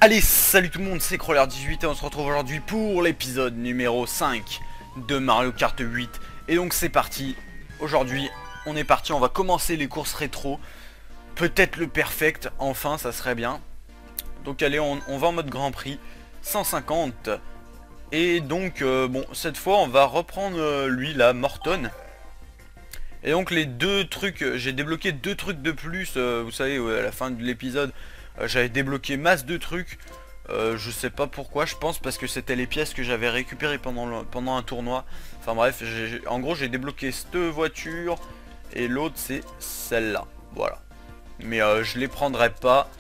Allez, salut tout le monde, c'est Crawler18 et on se retrouve aujourd'hui pour l'épisode numéro 5 de Mario Kart 8. Et donc c'est parti, aujourd'hui on est parti, on va commencer les courses rétro. Peut-être le perfect, enfin ça serait bien. Donc allez, on va en mode Grand Prix, 150. Et donc bon, cette fois on va reprendre lui là, Morton. Et donc les deux trucs, j'ai débloqué deux trucs de plus, vous savez, à la fin de l'épisode. J'avais débloqué masse de trucs, je sais pas pourquoi, je pense parce que c'était les pièces que j'avais récupérées pendant un tournoi. Enfin bref, en gros j'ai débloqué cette voiture et l'autre c'est celle-là, voilà. Mais je les prendrai pas.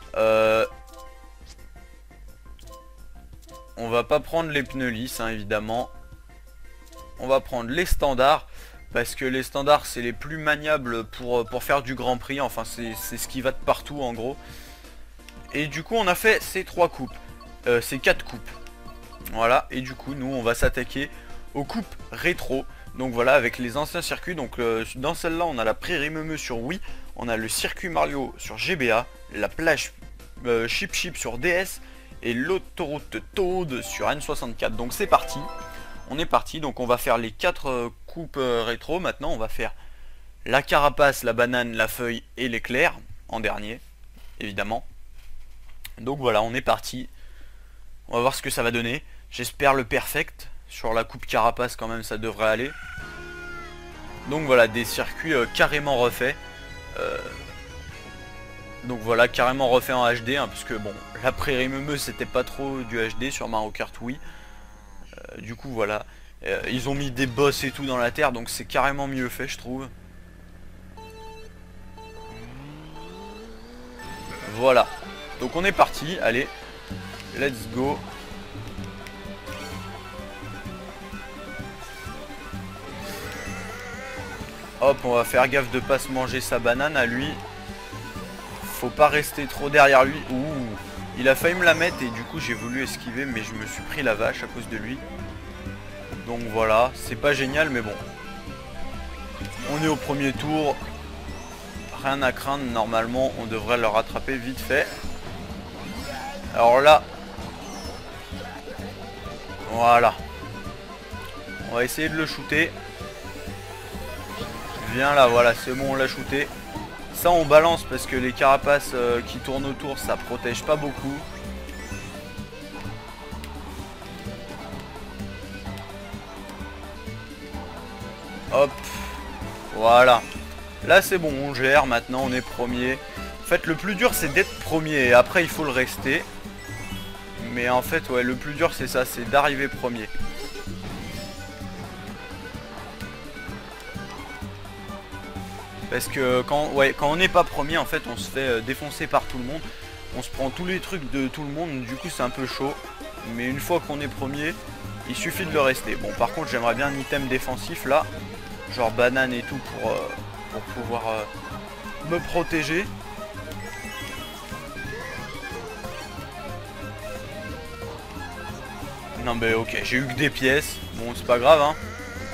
On va pas prendre les pneus lisses, hein, évidemment. On va prendre les standards. Parce que les standards c'est les plus maniables pour faire du Grand Prix. Enfin c'est ce qui va de partout en gros. Et du coup on a fait ces 3 coupes, ces 4 coupes. Voilà, et du coup nous on va s'attaquer aux coupes rétro. Donc voilà, avec les anciens circuits. Donc dans celle-là on a la prairie Meumeu sur Wii. On a le circuit Mario sur GBA. La plage Chip Chip sur DS. Et l'autoroute Toad sur N64. Donc c'est parti. On est parti, donc on va faire les 4 coupes rétro. Maintenant on va faire la carapace, la banane, la feuille et l'éclair en dernier, évidemment. Donc voilà, on est parti. On va voir ce que ça va donner. J'espère le perfect. Sur la coupe carapace quand même ça devrait aller. Donc voilà, des circuits carrément refaits. Donc voilà, carrément refait en HD, hein, parce que bon, la prairie Meumeu c'était pas trop du HD sur Mario Kart Wii. Du coup voilà, ils ont mis des boss et tout dans la terre, donc c'est carrément mieux fait je trouve. Voilà, donc on est parti, allez, let's go. Hop, on va faire gaffe de pas se manger sa banane à lui. Faut pas rester trop derrière lui. Ouh, il a failli me la mettre et du coup j'ai voulu esquiver, mais je me suis pris la vache à cause de lui. Donc voilà, c'est pas génial mais bon. On est au premier tour. Rien à craindre, normalement on devrait le rattraper vite fait. Alors là, voilà. On va essayer de le shooter. Viens là, voilà, c'est bon, on l'a shooté. Ça on balance parce que les carapaces qui tournent autour ça protège pas beaucoup. Hop, voilà. Là c'est bon, on gère, maintenant on est premier. En fait le plus dur c'est d'être premier et après il faut le rester. Mais en fait ouais, le plus dur c'est ça, c'est d'arriver premier. Parce que quand on n'est pas premier en fait on se fait défoncer par tout le monde. On se prend tous les trucs de tout le monde, du coup c'est un peu chaud. Mais une fois qu'on est premier, il suffit de le rester. Bon par contre j'aimerais bien un item défensif là. Genre banane et tout pour pouvoir me protéger. Non mais ok, j'ai eu que des pièces. Bon c'est pas grave hein.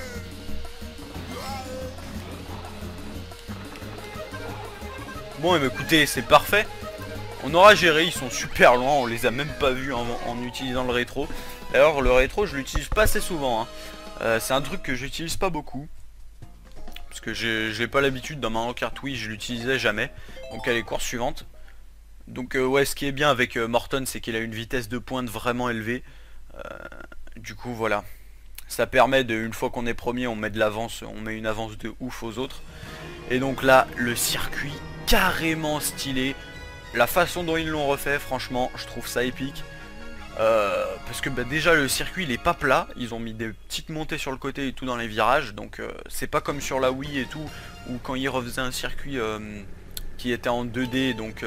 Bon et écoutez, c'est parfait. On aura géré, ils sont super loin, on les a même pas vus en utilisant le rétro. D'ailleurs le rétro je l'utilise pas assez souvent hein. C'est un truc que j'utilise pas beaucoup. Parce que j'ai pas l'habitude dans Mario Kart Wii, je l'utilisais jamais. Donc allez, course suivante. Donc ouais, ce qui est bien avec Morton c'est qu'il a une vitesse de pointe vraiment élevée. Du coup voilà. Ça permet de, une fois qu'on est premier, on met de l'avance, on met une avance de ouf aux autres. Et donc là, le circuit carrément stylé. La façon dont ils l'ont refait, franchement, je trouve ça épique. Parce que bah, déjà le circuit il est pas plat, ils ont mis des petites montées sur le côté et tout dans les virages, donc c'est pas comme sur la Wii et tout, où quand ils refaisaient un circuit qui était en 2D, donc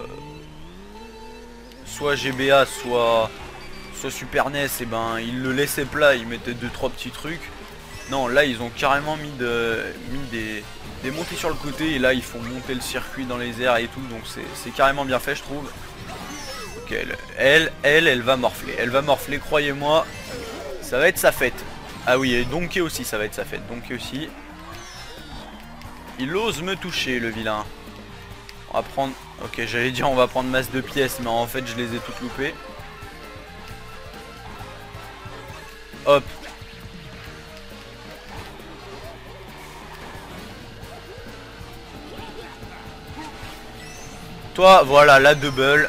soit GBA, soit Super NES, et ben ils le laissaient plat, ils mettaient 2-3 petits trucs. Non, là ils ont carrément mis des montées sur le côté, et là ils font monter le circuit dans les airs et tout, donc c'est carrément bien fait je trouve. Ok, elle va morfler. Elle va morfler, croyez-moi. Ça va être sa fête. Ah oui, et Donkey aussi, ça va être sa fête. Donkey aussi. Il ose me toucher, le vilain. On va prendre... Ok, j'allais dire on va prendre masse de pièces, mais en fait je les ai toutes loupées. Hop. Toi, voilà, la double.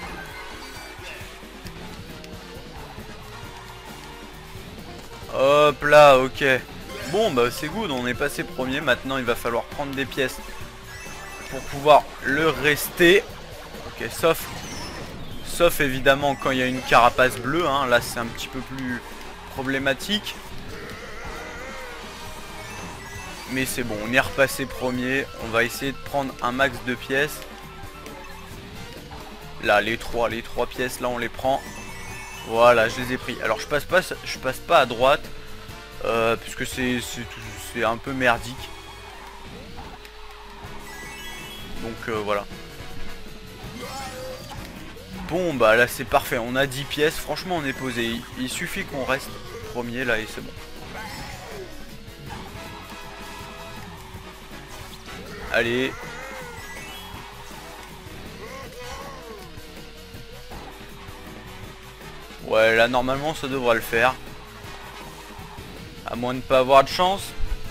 Hop là, ok. Bon, bah c'est good, on est passé premier. Maintenant, il va falloir prendre des pièces pour pouvoir le rester. Ok, sauf évidemment quand il y a une carapace bleue, hein. Là, c'est un petit peu plus problématique. Mais c'est bon, on est repassé premier. On va essayer de prendre un max de pièces. Là, les trois pièces, là, on les prend. Voilà, je les ai pris. Alors, je passe pas à droite. Puisque c'est un peu merdique. Donc, voilà. Bon, bah là, c'est parfait. On a 10 pièces. Franchement, on est posé. Il suffit qu'on reste premier, là, et c'est bon. Allez. Ouais, là normalement ça devrait le faire. À moins de ne pas avoir de chance.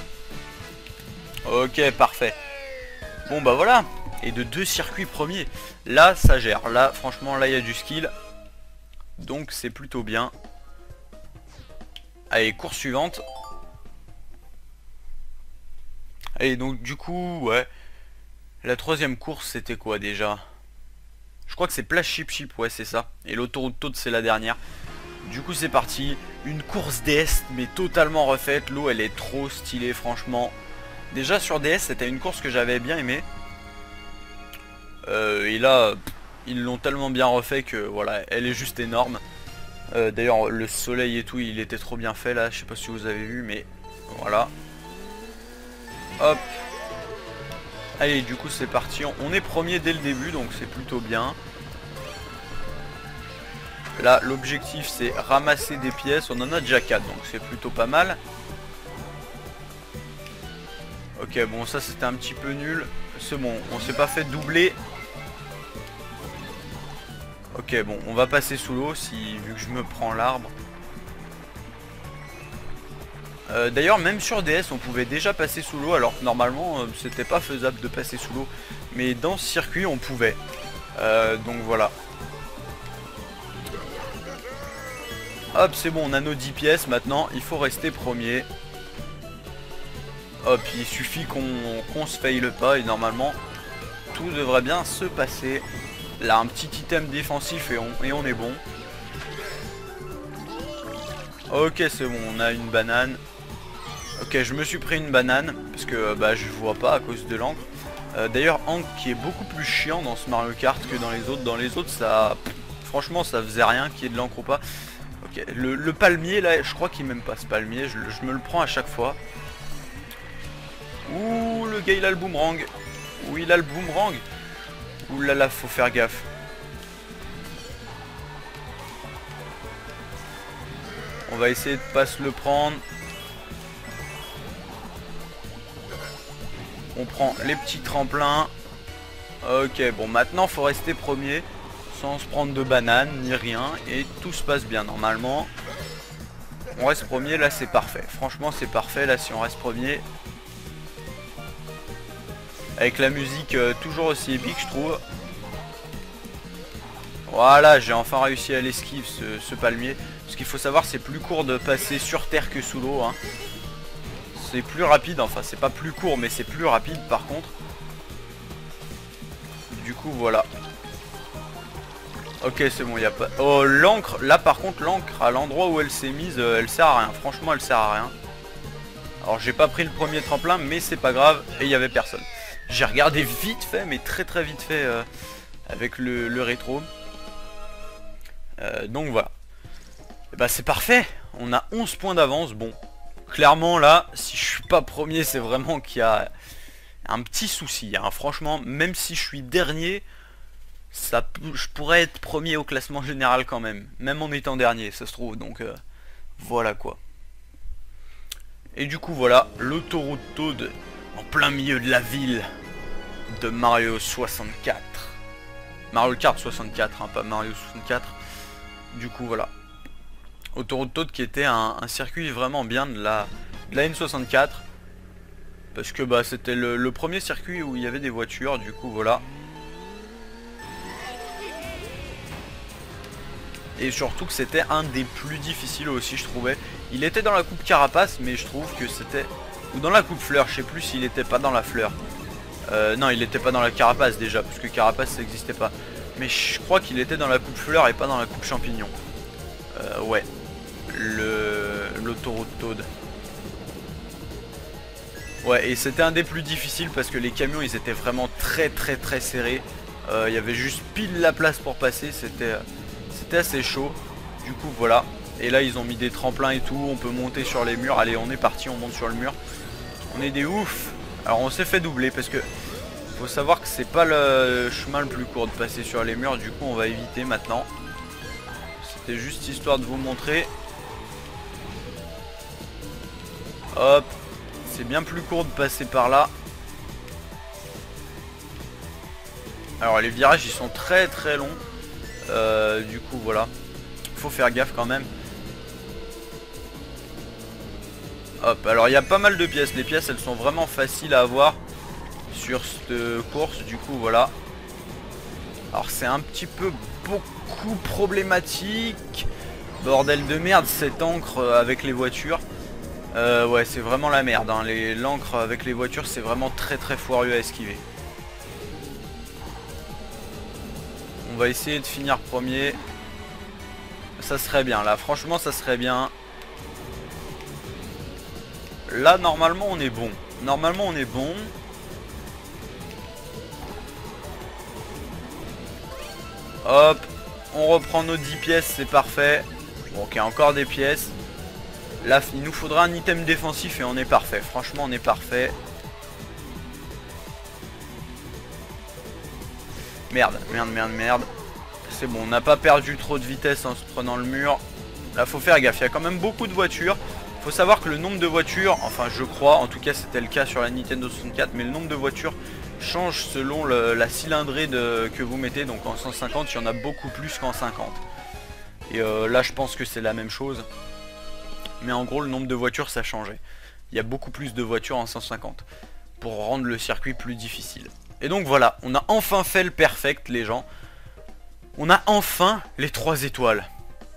Ok, parfait. Bon bah voilà. Et de 2 circuits premiers. Là ça gère. Là franchement là il y a du skill. Donc c'est plutôt bien. Allez, course suivante. Allez, donc du coup, ouais. La troisième course c'était quoi déjà? Je crois que c'est Place Chip Chip, ouais c'est ça. Et l'autoroute Toad c'est la dernière. Du coup c'est parti. Une course DS mais totalement refaite. L'eau elle est trop stylée franchement. Déjà sur DS c'était une course que j'avais bien aimée. Et là ils l'ont tellement bien refait que voilà, elle est juste énorme. D'ailleurs le soleil et tout il était trop bien fait là. Je sais pas si vous avez vu mais voilà. Hop. Allez, du coup c'est parti, on est premier dès le début donc c'est plutôt bien. Là l'objectif c'est ramasser des pièces, on en a déjà 4 donc c'est plutôt pas mal. Ok, bon ça c'était un petit peu nul. C'est bon, on s'est pas fait doubler. Ok, bon on va passer sous l'eau vu que je me prends l'arbre. D'ailleurs même sur DS on pouvait déjà passer sous l'eau alors que normalement c'était pas faisable de passer sous l'eau. Mais dans ce circuit on pouvait. Donc voilà. Hop c'est bon on a nos 10 pièces maintenant il faut rester premier. Hop il suffit qu'on se faille pas et normalement tout devrait bien se passer. Là un petit item défensif et on est bon. Ok c'est bon on a une banane. Ok je me suis pris une banane parce que bah je vois pas à cause de l'encre. D'ailleurs encre qui est beaucoup plus chiant dans ce Mario Kart que dans les autres. Dans les autres ça franchement ça faisait rien qu'il y ait de l'encre ou pas. Ok le palmier là je crois qu'il m'aime pas ce palmier. Je me le prends à chaque fois. Ouh le gars il a le boomerang. Ouh il a le boomerang. Ouh là là faut faire gaffe. On va essayer de pas se le prendre. On prend les petits tremplins. Ok, bon maintenant faut rester premier sans se prendre de banane ni rien et tout se passe bien normalement. On reste premier, là c'est parfait. Franchement c'est parfait là si on reste premier. Avec la musique toujours aussi épique je trouve. Voilà, j'ai enfin réussi à l'esquive ce palmier. Ce qu'il faut savoir c'est plus court de passer sur terre que sous l'eau hein. C'est plus rapide, enfin c'est pas plus court mais c'est plus rapide par contre. Du coup voilà. Ok c'est bon, il n'y a pas... Oh l'encre, là par contre l'encre à l'endroit où elle s'est mise, elle sert à rien. Franchement elle sert à rien. Alors j'ai pas pris le premier tremplin mais c'est pas grave et il y avait personne. J'ai regardé vite fait mais très vite fait avec le rétro. Donc voilà. Et bah c'est parfait. On a 11 points d'avance. Bon. Clairement là, si je suis pas premier, c'est vraiment qu'il y a un petit souci. Hein. Franchement, même si je suis dernier, je pourrais être premier au classement général quand même. Même en étant dernier, ça se trouve. Donc voilà quoi. Et du coup voilà, l'autoroute Toad en plein milieu de la ville. de Mario 64. Mario Kart 64, hein, pas Mario 64. Du coup voilà. Autoroute Toad qui était un circuit vraiment bien de la N64. Parce que bah c'était le premier circuit où il y avait des voitures, du coup voilà. Et surtout que c'était un des plus difficiles aussi, je trouvais. Il était dans la coupe Carapace, mais je trouve que c'était... Ou dans la coupe Fleur, je sais plus s'il était pas dans la Fleur. Non, il était pas dans la Carapace déjà, parce que Carapace ça n'existait pas. Mais je crois qu'il était dans la coupe Fleur et pas dans la coupe Champignon. Ouais. L'autoroute Toad. Ouais, et c'était un des plus difficiles parce que les camions ils étaient vraiment très serrés. Il y avait juste pile la place pour passer, c'était assez chaud. Du coup voilà. Et là ils ont mis des tremplins et tout, on peut monter sur les murs. Allez, on est parti, on monte sur le mur. On est des oufs. Alors on s'est fait doubler parce que faut savoir que c'est pas le chemin le plus court de passer sur les murs. Du coup on va éviter maintenant. C'était juste histoire de vous montrer. Hop. C'est bien plus court de passer par là. Alors les virages ils sont très longs. Du coup voilà. Faut faire gaffe quand même. Hop, alors il y a pas mal de pièces. Les pièces elles sont vraiment faciles à avoir sur cette course. Du coup voilà. Alors c'est un petit peu beaucoup problématique. Bordel de merde cette encre avec les voitures. Ouais c'est vraiment la merde hein. L'encre avec les voitures c'est vraiment très foireux à esquiver. On va essayer de finir premier. Ça serait bien là, franchement ça serait bien. Là normalement on est bon. Normalement on est bon. Hop, on reprend nos 10 pièces, c'est parfait. Bon, ok, encore des pièces. Là, il nous faudra un item défensif et on est parfait. Franchement, on est parfait. Merde. C'est bon, on n'a pas perdu trop de vitesse en se prenant le mur. Là, faut faire gaffe. Il y a quand même beaucoup de voitures. Faut savoir que le nombre de voitures, enfin, je crois, en tout cas, c'était le cas sur la Nintendo 64, mais le nombre de voitures change selon la cylindrée que vous mettez. Donc, en 150, il y en a beaucoup plus qu'en 50. Et là, je pense que c'est la même chose. Mais en gros le nombre de voitures ça changeait. Il y a beaucoup plus de voitures en 150 pour rendre le circuit plus difficile. Et donc voilà, on a enfin fait le perfect les gens. On a enfin les 3 étoiles.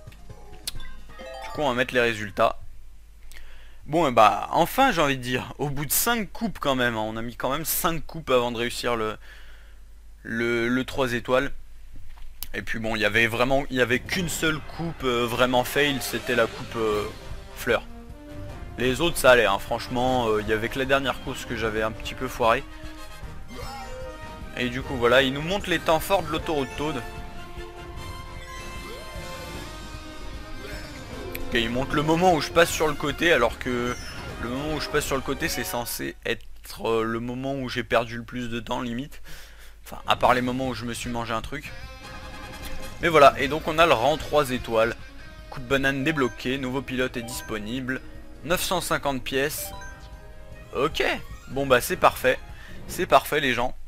Du coup on va mettre les résultats. Bon et bah enfin j'ai envie de dire. Au bout de 5 coupes quand même hein, on a mis quand même 5 coupes avant de réussir le 3 étoiles. Et puis bon il y avait qu'une seule coupe vraiment fail. C'était la coupe Fleur. Les autres ça allait hein. Franchement il y avait que la dernière course que j'avais un petit peu foiré. Et du coup voilà, il nous montre les temps forts de l'autoroute Toad. Ok, il montre le moment où je passe sur le côté, alors que le moment où je passe sur le côté c'est censé être le moment où j'ai perdu le plus de temps limite. Enfin à part les moments où je me suis mangé un truc. Mais voilà, et donc on a le rang 3 étoiles. Coup de banane débloqué, nouveau pilote est disponible. 950 pièces. Ok, bon bah c'est parfait. C'est parfait les gens.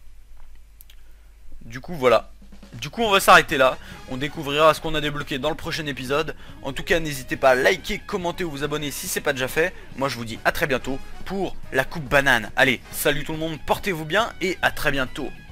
Du coup voilà. Du coup on va s'arrêter là. On découvrira ce qu'on a débloqué dans le prochain épisode. En tout cas n'hésitez pas à liker, commenter ou vous abonner si c'est pas déjà fait. Moi je vous dis à très bientôt pour la coupe banane. Allez, salut tout le monde, portez-vous bien et à très bientôt.